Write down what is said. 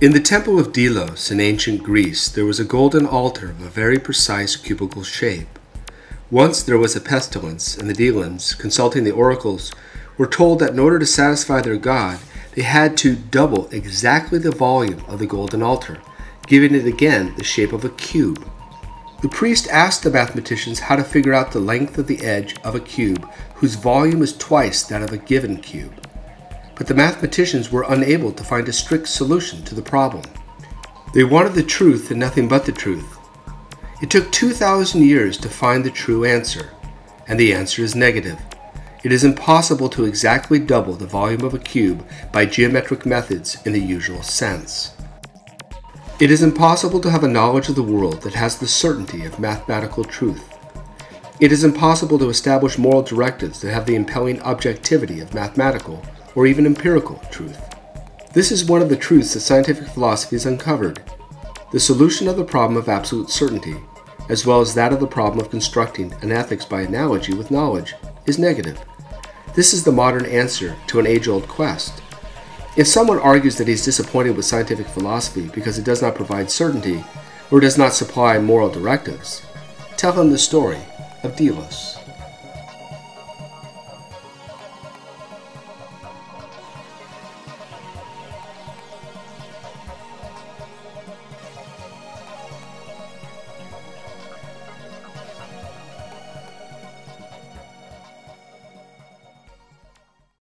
In the temple of Delos in ancient Greece, there was a golden altar of a very precise cubical shape. Once there was a pestilence, and the Delans, consulting the oracles, were told that in order to satisfy their god, they had to double exactly the volume of the golden altar, giving it again the shape of a cube. The priest asked the mathematicians how to figure out the length of the edge of a cube whose volume is twice that of a given cube. But the mathematicians were unable to find a strict solution to the problem. They wanted the truth and nothing but the truth. It took 2,000 years to find the true answer, and the answer is negative. It is impossible to exactly double the volume of a cube by geometric methods in the usual sense. It is impossible to have a knowledge of the world that has the certainty of mathematical truth. It is impossible to establish moral directives that have the impelling objectivity of mathematical or even empirical truth. This is one of the truths that scientific philosophy has uncovered: the solution of the problem of absolute certainty, as well as that of the problem of constructing an ethics by analogy with knowledge, is negative. This is the modern answer to an age-old quest. If someone argues that he is disappointed with scientific philosophy because it does not provide certainty or does not supply moral directives, tell him the story of Delos.